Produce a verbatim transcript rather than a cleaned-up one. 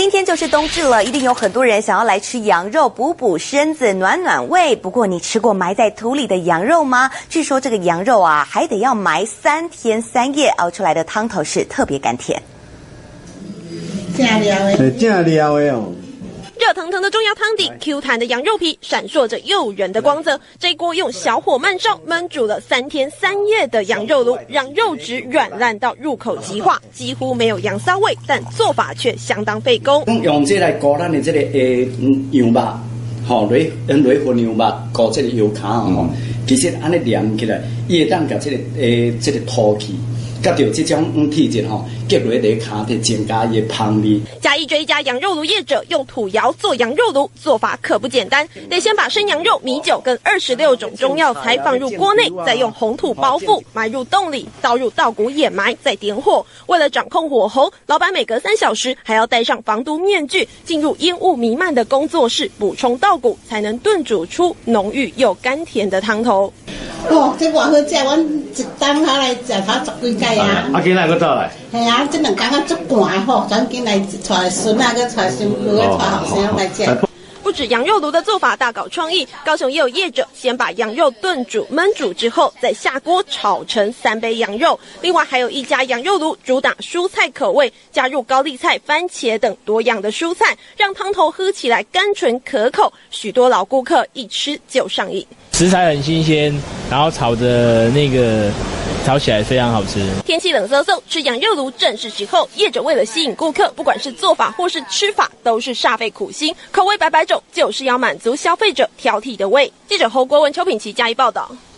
今天就是冬至了，一定有很多人想要来吃羊肉，补补身子，暖暖胃。不过，你吃过埋在土里的羊肉吗？据说这个羊肉啊，还得要埋三天三夜，熬出来的汤头是特别甘甜。 正料的， 正料的哦。 热腾腾的中药汤底 ，Q 弹的羊肉皮闪烁着诱人的光泽。这一锅用小火慢烧焖煮了三天三夜的羊肉炉，让肉质软烂到入口即化，几乎没有羊骚味，但做法却相当费工。 用这来裹咱的这个诶羊肉，吼雷用雷混羊肉裹这个油卡吼，其实安尼连起来，伊会当甲这个诶这个土气。 甲着这种体质吼，结落在骹体增加伊的香味。 嘉义这一家羊肉炉业者用土窑做羊肉炉，做法可不简单，得先把生羊肉、米酒跟二十六种中药材放入锅内，再用红土包覆，埋入洞里，倒入稻谷掩埋，再点火。为了掌控火候，老板每隔三小时还要戴上防毒面具，进入烟雾弥漫的工作室补充稻谷，才能炖煮出浓郁又甘甜的汤头。 哦，这偌好食，阮一冬下来食头十几届啊！ 啊，今仔佫倒来？ 系啊，这两工啊足寒吼，赶紧来带孙啊，佮带孙女，佮带后生来食。 不止羊肉炉的做法大搞创意，高雄也有业者先把羊肉炖煮、焖煮之后，再下锅炒成三杯羊肉。另外还有一家羊肉炉主打蔬菜口味，加入高丽菜、番茄等多样的蔬菜，让汤头喝起来甘醇可口。许多老顾客一吃就上瘾。 食材很新鲜，然后炒的那个。 炒起来非常好吃。 天气冷飕飕，吃羊肉炉正是时候。业者为了吸引顾客，不管是做法或是吃法，都是煞费苦心，口味百百种，就是要满足消费者挑剔的胃。记者侯国文、邱品琪加以报道。